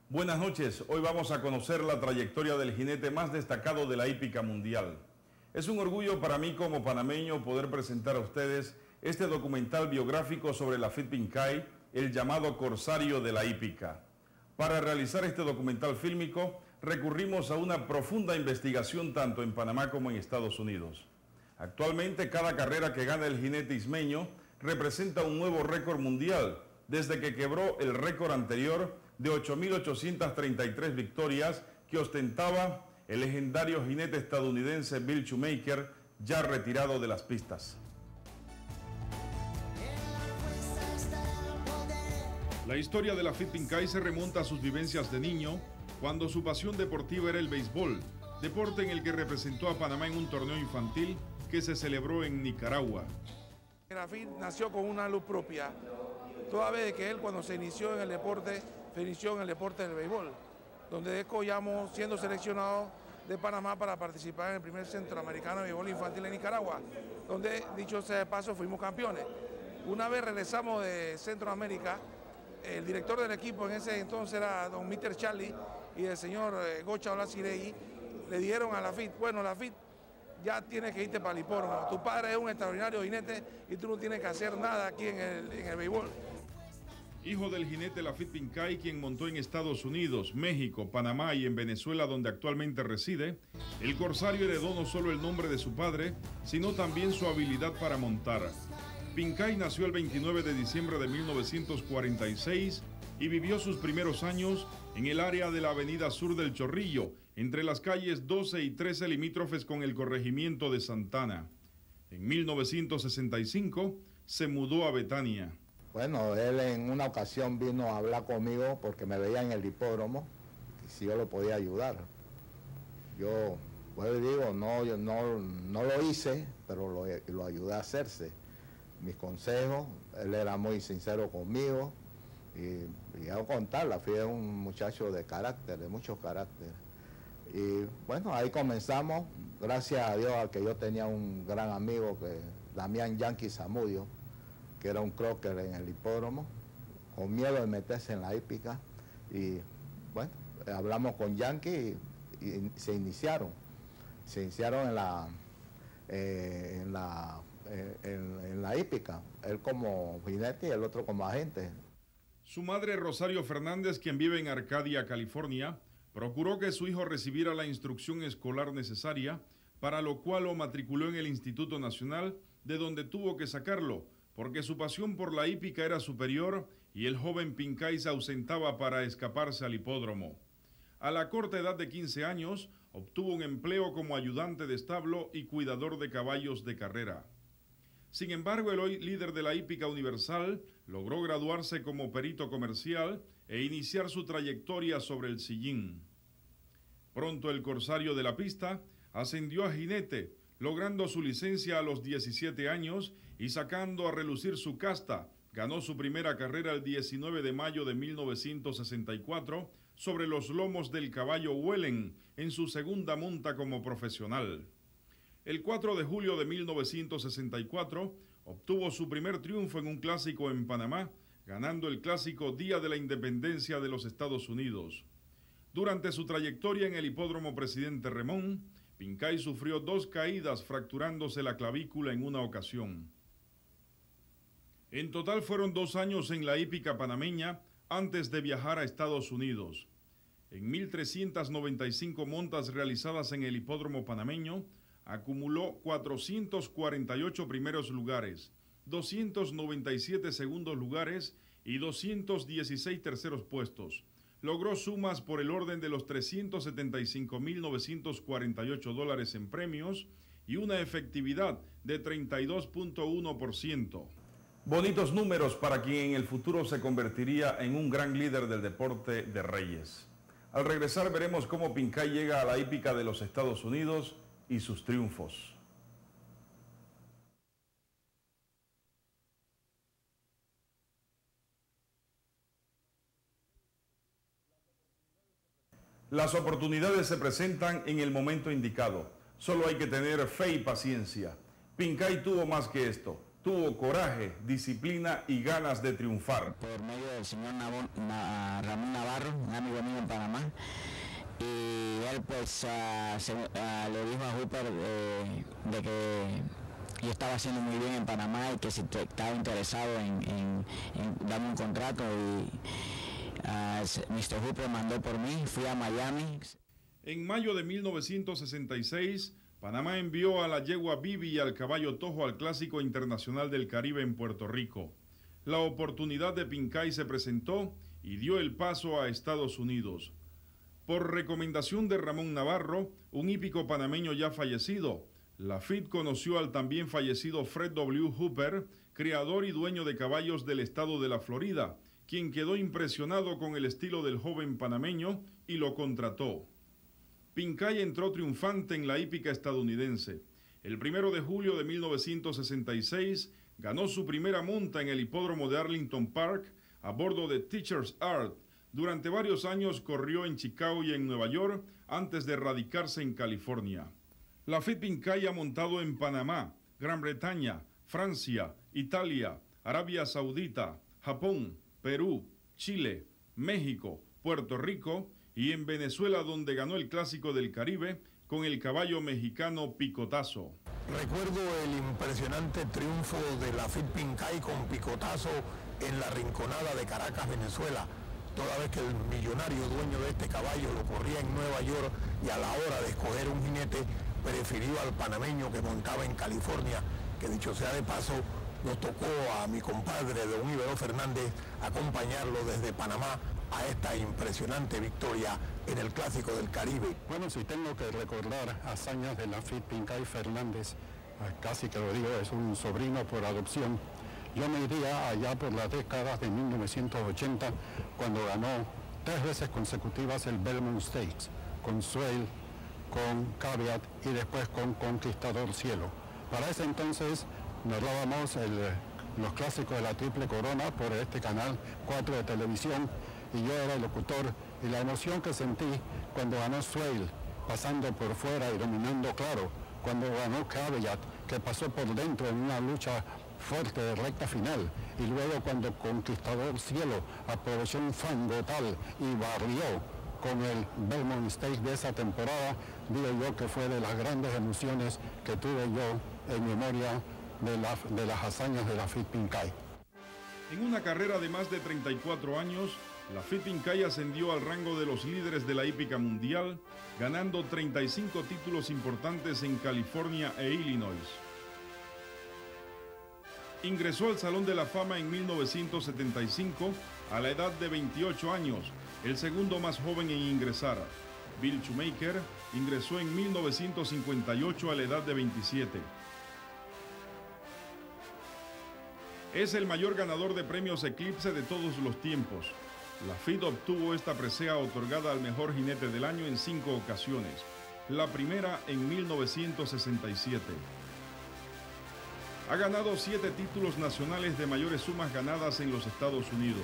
Buenas noches, hoy vamos a conocer la trayectoria del jinete más destacado de la hípica mundial. Es un orgullo para mí como panameño poder presentar a ustedes este documental biográfico sobre Laffit Pincay, el llamado corsario de la hípica. Para realizar este documental fílmico recurrimos a una profunda investigación tanto en Panamá como en Estados Unidos. Actualmente cada carrera que gana el jinete ismeño representa un nuevo récord mundial, desde que quebró el récord anterior de 8.833 victorias que ostentaba el legendario jinete estadounidense Bill Shoemaker, ya retirado de las pistas. La historia de Laffit Pincay se remonta a sus vivencias de niño, cuando su pasión deportiva era el béisbol, deporte en el que representó a Panamá en un torneo infantil que se celebró en Nicaragua. Laffit nació con una luz propia, toda vez que él cuando se inició en el deporte del béisbol, donde descollamos siendo seleccionado de Panamá para participar en el primer centroamericano de béisbol infantil en Nicaragua, donde, dicho sea de paso, fuimos campeones. Una vez regresamos de Centroamérica, el director del equipo en ese entonces era don Mr. Charlie y el señor Gocha Olacirey, le dieron a Laffit, bueno, Laffit, ya tienes que irte para el hipódromo. Tu padre es un extraordinario jinete y tú no tienes que hacer nada aquí en el béisbol. Hijo del jinete Laffit Pincay, quien montó en Estados Unidos, México, Panamá y en Venezuela, donde actualmente reside, el corsario heredó no solo el nombre de su padre, sino también su habilidad para montar. Pincay nació el 29 de diciembre de 1946 y vivió sus primeros años en el área de la avenida Sur del Chorrillo, entre las calles 12 y 13 limítrofes con el corregimiento de Santana. En 1965 se mudó a Betania. Bueno, él en una ocasión vino a hablar conmigo porque me veía en el hipódromo y si yo lo podía ayudar. Yo, pues digo, no lo hice, pero lo ayudé a hacerse. Mis consejos, él era muy sincero conmigo y hago contarla, fui un muchacho de carácter, de mucho carácter. Y bueno, ahí comenzamos, gracias a Dios a que yo tenía un gran amigo, Damián Yankee Zamudio, que era un crocker en el hipódromo, con miedo de meterse en la hípica. Y bueno, hablamos con Yankee y se iniciaron en la hípica, él como jinete y el otro como agente. Su madre, Rosario Fernández, quien vive en Arcadia, California, procuró que su hijo recibiera la instrucción escolar necesaria, para lo cual lo matriculó en el Instituto Nacional, de donde tuvo que sacarlo, porque su pasión por la hípica era superior y el joven Pincay se ausentaba para escaparse al hipódromo. A la corta edad de 15 años, obtuvo un empleo como ayudante de establo y cuidador de caballos de carrera. Sin embargo, el hoy líder de la hípica universal logró graduarse como perito comercial e iniciar su trayectoria sobre el sillín. Pronto el corsario de la pista ascendió a jinete, logrando su licencia a los 17 años y sacando a relucir su casta. Ganó su primera carrera el 19 de mayo de 1964 sobre los lomos del caballo Wellen en su segunda monta como profesional. El 4 de julio de 1964 obtuvo su primer triunfo en un clásico en Panamá, ganando el clásico Día de la Independencia de los Estados Unidos. Durante su trayectoria en el hipódromo Presidente Remón, Pincay sufrió 2 caídas, fracturándose la clavícula en una ocasión. En total fueron 2 años en la hípica panameña antes de viajar a Estados Unidos. En 1.395 montas realizadas en el hipódromo panameño, acumuló 448 primeros lugares, 297 segundos lugares y 216 terceros puestos. Logró sumas por el orden de los $375.948 en premios y una efectividad de 32.1%. Bonitos números para quien en el futuro se convertiría en un gran líder del deporte de reyes. Al regresar veremos cómo Pincay llega a la hípica de los Estados Unidos y sus triunfos. Las oportunidades se presentan en el momento indicado. Solo hay que tener fe y paciencia. Pincay tuvo más que esto. tuvo coraje, disciplina y ganas de triunfar. Por medio del señor Ramón Navarro, un amigo mío en Panamá, y él pues le dijo a Hooper de que yo estaba haciendo muy bien en Panamá y que si estaba interesado en darme un contrato, y Mr. Hooper mandó por mí, fui a Miami. En mayo de 1966, Panamá envió a la yegua Bibi y al caballo Tojo al Clásico Internacional del Caribe en Puerto Rico. La oportunidad de Pincay se presentó y dio el paso a Estados Unidos. Por recomendación de Ramón Navarro, un hípico panameño ya fallecido, Lafitte conoció al también fallecido Fred W. Hooper, criador y dueño de caballos del estado de la Florida, quien quedó impresionado con el estilo del joven panameño y lo contrató. Pincay entró triunfante en la hípica estadounidense. El 1 de julio de 1966 ganó su primera monta en el hipódromo de Arlington Park a bordo de Teacher's Art. Durante varios años corrió en Chicago y en Nueva York antes de radicarse en California. Lafitte Pincay ha montado en Panamá, Gran Bretaña, Francia, Italia, Arabia Saudita, Japón, Perú, Chile, México, Puerto Rico y en Venezuela, donde ganó el Clásico del Caribe con el caballo mexicano Picotazo. Recuerdo el impresionante triunfo de Lafitte Pincay con Picotazo en la Rinconada de Caracas, Venezuela, toda vez que el millonario dueño de este caballo lo corría en Nueva York y a la hora de escoger un jinete prefirió al panameño que montaba en California, que dicho sea de paso, nos tocó a mi compadre don Ibero Fernández acompañarlo desde Panamá a esta impresionante victoria en el Clásico del Caribe. Bueno, si tengo que recordar hazañas de Lafitte Pincay Fernández, casi que lo digo, es un sobrino por adopción, yo me iría allá por las décadas de 1980, cuando ganó 3 veces consecutivas el Belmont Stakes, con Swale, con Caveat y después con Conquistador Cielo. Para ese entonces narrábamos los clásicos de la Triple Corona por este canal 4 de televisión y yo era el locutor, y la emoción que sentí cuando ganó Swale, pasando por fuera y dominando claro, cuando ganó Caveat, que pasó por dentro en una lucha fuerte de recta final, y luego cuando Conquistador Cielo aprovechó un fango tal y barrió con el Belmont Stakes de esa temporada, digo yo que fue de las grandes emociones que tuve yo en memoria de las hazañas de Lafitte Pincay. En una carrera de más de 34 años, Lafitte Pincay ascendió al rango de los líderes de la hípica mundial, ganando 35 títulos importantes en California e Illinois. Ingresó al Salón de la Fama en 1975 a la edad de 28 años, el segundo más joven en ingresar. Bill Shoemaker ingresó en 1958 a la edad de 27. Es el mayor ganador de premios Eclipse de todos los tiempos. Lafitte obtuvo esta presea otorgada al mejor jinete del año en 5 ocasiones. La primera en 1967. Ha ganado 7 títulos nacionales de mayores sumas ganadas en los Estados Unidos.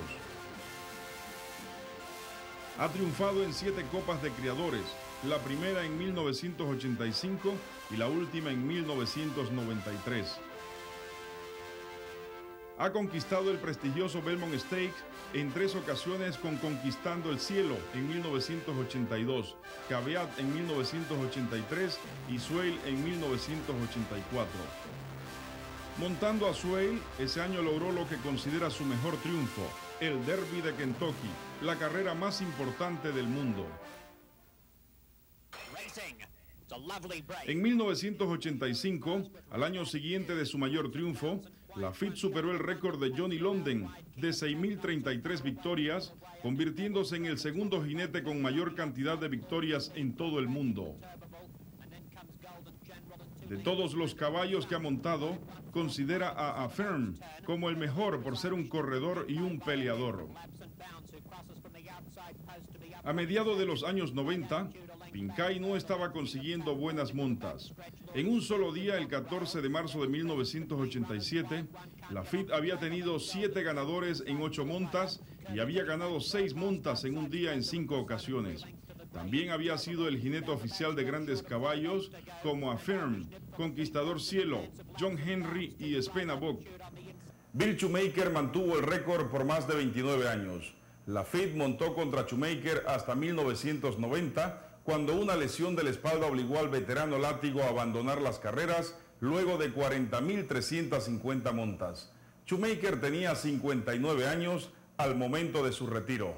Ha triunfado en 7 copas de criadores, la primera en 1985 y la última en 1993. Ha conquistado el prestigioso Belmont Stakes en 3 ocasiones, con Conquistando el Cielo en 1982, Caveat en 1983 y Swale en 1984. Montando a Swale, ese año logró lo que considera su mejor triunfo, el Derby de Kentucky, la carrera más importante del mundo. En 1985, al año siguiente de su mayor triunfo, Lafitte superó el récord de Johnny London de 6.033 victorias, convirtiéndose en el segundo jinete con mayor cantidad de victorias en todo el mundo. De todos los caballos que ha montado, considera a Affirm como el mejor por ser un corredor y un peleador. A mediados de los años 90, Pincay no estaba consiguiendo buenas montas. En un solo día, el 14 de marzo de 1987, Lafitte había tenido 7 ganadores en 8 montas y había ganado 6 montas en un día en 5 ocasiones. También había sido el jinete oficial de grandes caballos como Affirm, Conquistador Cielo, John Henry y Spenabok. Bill Shoemaker mantuvo el récord por más de 29 años. Lafitte montó contra Shoemaker hasta 1990, cuando una lesión de la espalda obligó al veterano látigo a abandonar las carreras luego de 40.350 montas. Shoemaker tenía 59 años al momento de su retiro.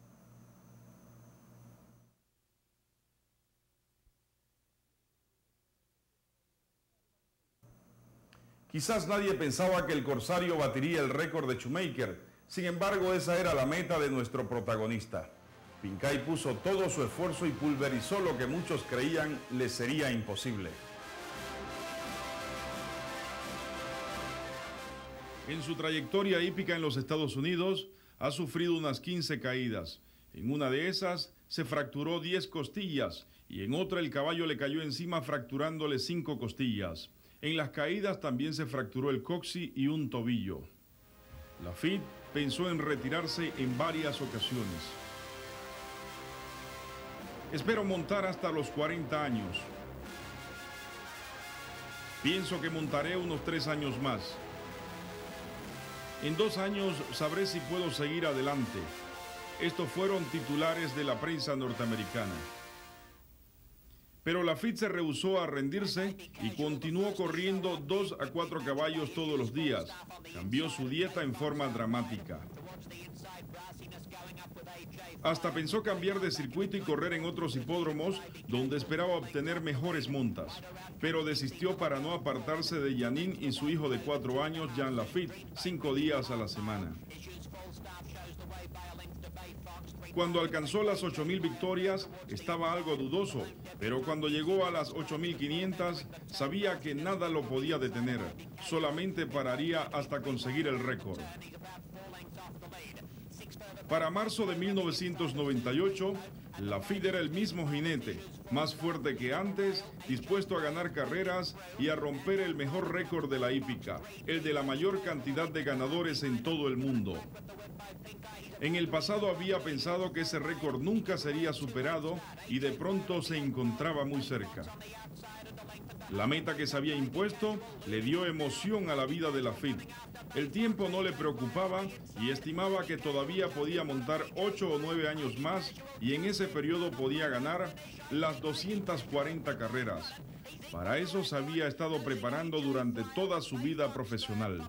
Quizás nadie pensaba que el corsario batiría el récord de Shoemaker. Sin embargo, esa era la meta de nuestro protagonista. Pincay puso todo su esfuerzo y pulverizó lo que muchos creían le sería imposible. En su trayectoria hípica en los Estados Unidos, ha sufrido unas 15 caídas. En una de esas, se fracturó 10 costillas y en otra el caballo le cayó encima fracturándole 5 costillas. En las caídas también se fracturó el coxis y un tobillo. Lafitte pensó en retirarse en varias ocasiones. Espero montar hasta los 40 años. Pienso que montaré unos 3 años más. En 2 años sabré si puedo seguir adelante. Estos fueron titulares de la prensa norteamericana. Pero Lafitte se rehusó a rendirse y continuó corriendo 2 a 4 caballos todos los días. Cambió su dieta en forma dramática. Hasta pensó cambiar de circuito y correr en otros hipódromos donde esperaba obtener mejores montas. Pero desistió para no apartarse de Janine y su hijo de 4 años, Jean Lafitte, 5 días a la semana. Cuando alcanzó las 8.000 victorias, estaba algo dudoso, pero cuando llegó a las 8.500, sabía que nada lo podía detener, solamente pararía hasta conseguir el récord. Para marzo de 1998, Lafitte era el mismo jinete, más fuerte que antes, dispuesto a ganar carreras y a romper el mejor récord de la hípica, el de la mayor cantidad de ganadores en todo el mundo. En el pasado había pensado que ese récord nunca sería superado y de pronto se encontraba muy cerca. La meta que se había impuesto le dio emoción a la vida de Lafitte. El tiempo no le preocupaba y estimaba que todavía podía montar 8 o 9 años más y en ese periodo podía ganar las 240 carreras. Para eso se había estado preparando durante toda su vida profesional.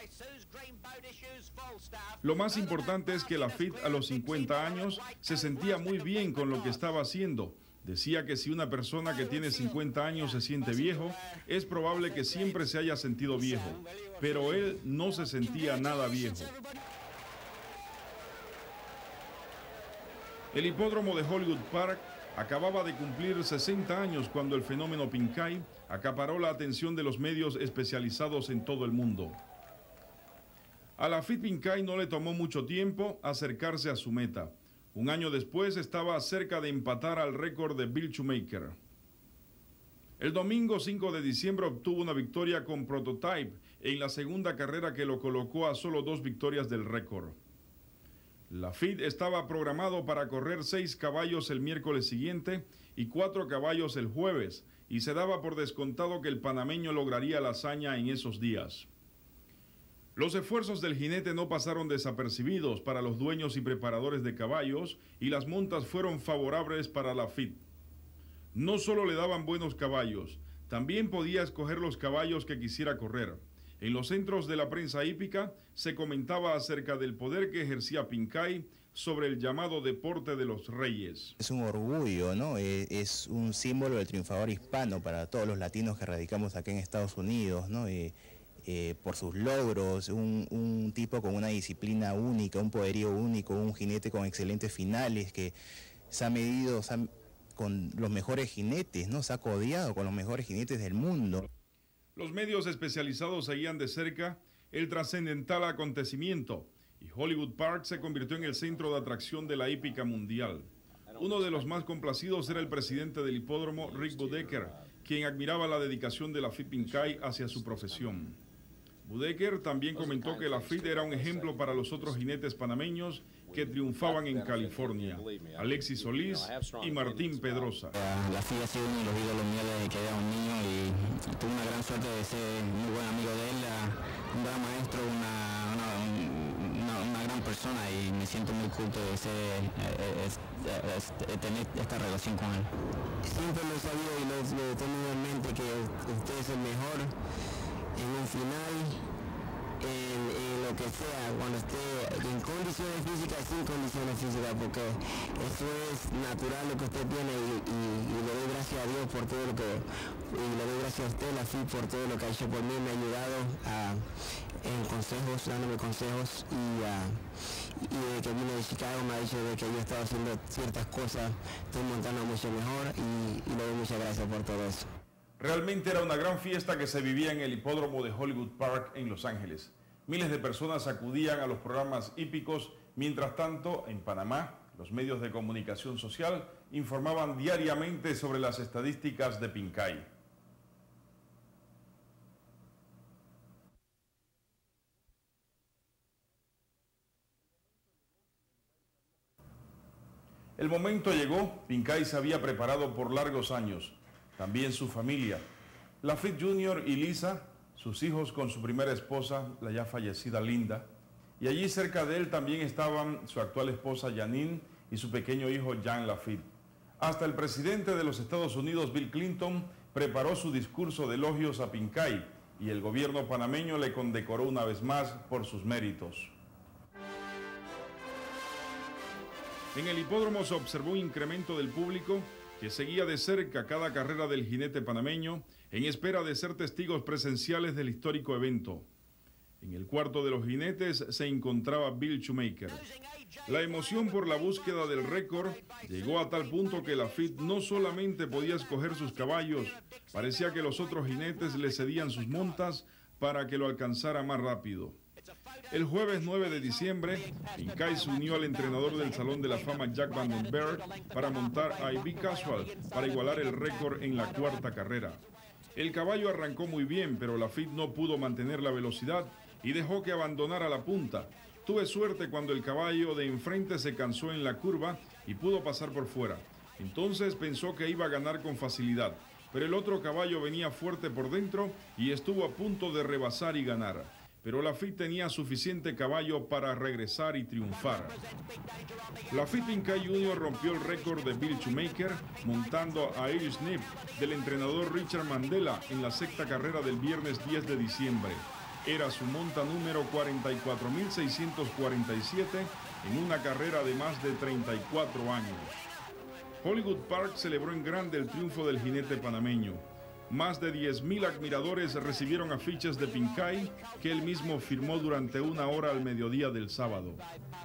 Lo más importante es que Lafitte a los 50 años se sentía muy bien con lo que estaba haciendo. Decía que si una persona que tiene 50 años se siente viejo, es probable que siempre se haya sentido viejo, pero él no se sentía nada viejo. El hipódromo de Hollywood Park acababa de cumplir 60 años cuando el fenómeno Pincay acaparó la atención de los medios especializados en todo el mundo. A Lafitte Pincay no le tomó mucho tiempo acercarse a su meta. Un año después estaba cerca de empatar al récord de Bill Shoemaker. El domingo 5 de diciembre obtuvo una victoria con Prototype en la segunda carrera que lo colocó a solo 2 victorias del récord. Lafitte estaba programado para correr 6 caballos el miércoles siguiente y 4 caballos el jueves, y se daba por descontado que el panameño lograría la hazaña en esos días. Los esfuerzos del jinete no pasaron desapercibidos para los dueños y preparadores de caballos y las montas fueron favorables para Lafitte. No solo le daban buenos caballos, también podía escoger los caballos que quisiera correr. En los centros de la prensa hípica se comentaba acerca del poder que ejercía Pincay sobre el llamado deporte de los reyes. Es un orgullo, ¿no? Es un símbolo del triunfador hispano para todos los latinos que radicamos aquí en Estados Unidos, ¿no? Por sus logros, un tipo con una disciplina única, un poderío único, un jinete con excelentes finales que se ha medido con los mejores jinetes, ¿no? Se ha codeado con los mejores jinetes del mundo. Los medios especializados seguían de cerca el trascendental acontecimiento y Hollywood Park se convirtió en el centro de atracción de la hípica mundial. Uno de los más complacidos era el presidente del hipódromo, Rick Bodecker, quien admiraba la dedicación de Lafitte Pincay hacia su profesión. Bodecker también comentó que Lafitte era un ejemplo para los otros jinetes panameños que triunfaban en California, Alexis Solís y Martín Pedrosa. La FIA ha sido uno de los ídolos míos desde que era un niño y tuve una gran suerte de ser muy buen amigo de él, un gran maestro, una gran persona, y me siento muy culto de tener esta relación con él. Siempre lo he sabido y lo he tenido en mente que usted es el mejor en un final, en lo que sea, cuando esté en condiciones físicas, sin condiciones físicas, porque eso es natural lo que usted tiene, y le doy gracias a Dios por todo lo que, y le doy gracias a usted, la FIA, por todo lo que ha hecho por mí. Me ha ayudado en consejos, dándome consejos, y desde que vine de Chicago me ha dicho de que yo estaba haciendo ciertas cosas, estoy montando mucho mejor, y le doy muchas gracias por todo eso. Realmente era una gran fiesta que se vivía en el hipódromo de Hollywood Park en Los Ángeles. Miles de personas acudían a los programas hípicos. Mientras tanto, en Panamá, los medios de comunicación social informaban diariamente sobre las estadísticas de Pincay. El momento llegó. Pincay se había preparado por largos años. También su familia. Lafitte Jr. y Lisa, sus hijos con su primera esposa, la ya fallecida Linda. Y allí cerca de él también estaban su actual esposa Janine y su pequeño hijo Jan Lafitte. Hasta el presidente de los Estados Unidos, Bill Clinton, preparó su discurso de elogios a Pincay, y el gobierno panameño le condecoró una vez más por sus méritos. En el hipódromo se observó un incremento del público que seguía de cerca cada carrera del jinete panameño en espera de ser testigos presenciales del histórico evento. En el cuarto de los jinetes se encontraba Bill Shoemaker. La emoción por la búsqueda del récord llegó a tal punto que Lafitte no solamente podía escoger sus caballos, parecía que los otros jinetes le cedían sus montas para que lo alcanzara más rápido. El jueves 9 de diciembre, Pincay se unió al entrenador del Salón de la Fama Jack Van Den Berg para montar a I.B. Casual para igualar el récord en la cuarta carrera. El caballo arrancó muy bien, pero Lafitte no pudo mantener la velocidad y dejó que abandonara la punta. Tuve suerte cuando el caballo de enfrente se cansó en la curva y pudo pasar por fuera. Entonces pensó que iba a ganar con facilidad, pero el otro caballo venía fuerte por dentro y estuvo a punto de rebasar y ganar. Pero Lafitte tenía suficiente caballo para regresar y triunfar. Lafitte Pincay Jr. rompió el récord de Bill Shoemaker montando a Irish Nip del entrenador Richard Mandela en la sexta carrera del viernes 10 de diciembre. Era su monta número 44.647 en una carrera de más de 34 años. Hollywood Park celebró en grande el triunfo del jinete panameño. Más de 10.000 admiradores recibieron afiches de Pincay que él mismo firmó durante una hora al mediodía del sábado.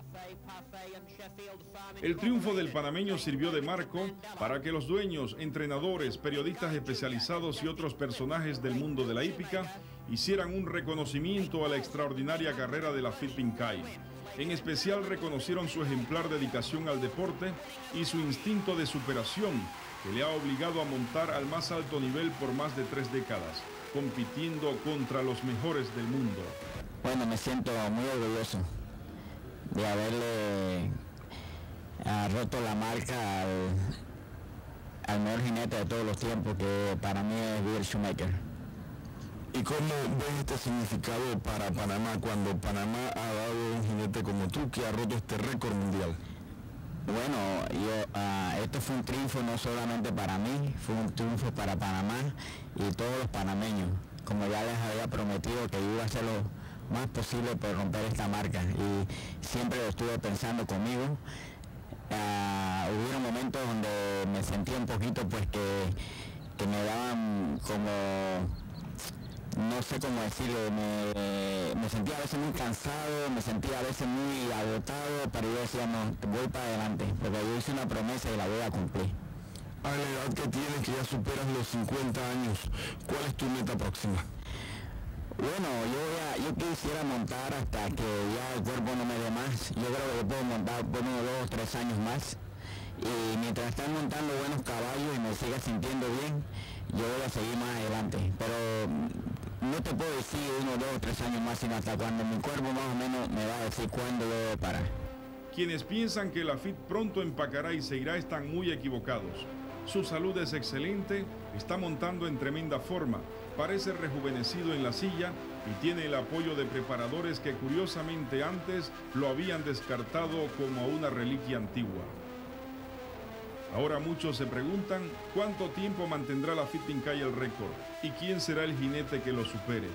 El triunfo del panameño sirvió de marco para que los dueños, entrenadores, periodistas especializados y otros personajes del mundo de la hípica hicieran un reconocimiento a la extraordinaria carrera de Lafitte Pincay. En especial reconocieron su ejemplar dedicación al deporte y su instinto de superación, que le ha obligado a montar al más alto nivel por más de 3 décadas, compitiendo contra los mejores del mundo. Bueno, me siento muy orgulloso de haberle roto la marca al mejor jinete de todos los tiempos, que para mí es Bill Shoemaker. ¿Y cómo ves este significado para Panamá cuando Panamá ha dado un jinete como tú que ha roto este récord mundial? Bueno, esto fue un triunfo no solamente para mí, fue un triunfo para Panamá y todos los panameños. Como ya les había prometido que iba a hacer lo más posible por romper esta marca, y siempre lo estuve pensando conmigo. Hubo momentos donde me sentía un poquito pues que me daban como, no sé cómo decirlo, me sentía a veces muy cansado, me sentía a veces muy agotado, pero yo decía, no, voy para adelante, porque yo hice una promesa y la voy a cumplir. A la edad que tienes, que ya superas los 50 años, ¿cuál es tu meta próxima? Bueno, yo quisiera montar hasta que ya el cuerpo no me dé más. Yo creo que puedo montar por unos 2 o 3 años más. Y mientras esté montando buenos caballos y me siga sintiendo bien, yo voy a seguir más adelante. Pero no te puedo decir 1, 2 o 3 años más, sino hasta cuando mi cuerpo más o menos me va a decir cuándo yo debo parar. Quienes piensan que Laffit pronto empacará y se irá están muy equivocados. Su salud es excelente, está montando en tremenda forma, parece rejuvenecido en la silla y tiene el apoyo de preparadores que curiosamente antes lo habían descartado como a una reliquia antigua. Ahora muchos se preguntan cuánto tiempo mantendrá Laffit Pincay el récord y quién será el jinete que lo supere.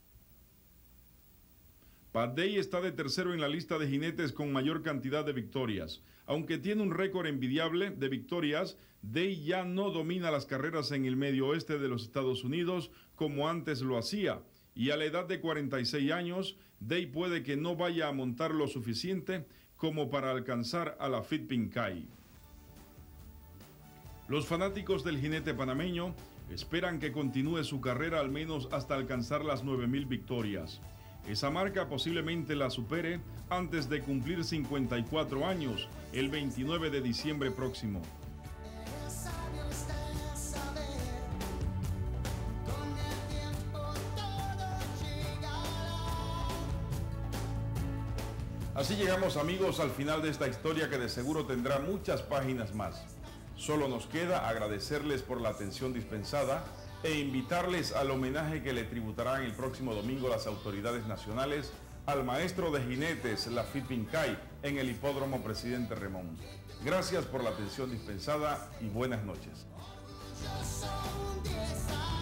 Pat Day está de tercero en la lista de jinetes con mayor cantidad de victorias. Aunque tiene un récord envidiable de victorias, Day ya no domina las carreras en el medio oeste de los Estados Unidos como antes lo hacía. Y a la edad de 46 años, Day puede que no vaya a montar lo suficiente como para alcanzar a Laffit Pincay. Los fanáticos del jinete panameño esperan que continúe su carrera al menos hasta alcanzar las 9,000 victorias. Esa marca posiblemente la supere antes de cumplir 54 años, el 29 de diciembre próximo. Así llegamos, amigos, al final de esta historia que de seguro tendrá muchas páginas más. Solo nos queda agradecerles por la atención dispensada e invitarles al homenaje que le tributarán el próximo domingo las autoridades nacionales al maestro de jinetes Laffit Pincay en el Hipódromo Presidente Remón. Gracias por la atención dispensada y buenas noches.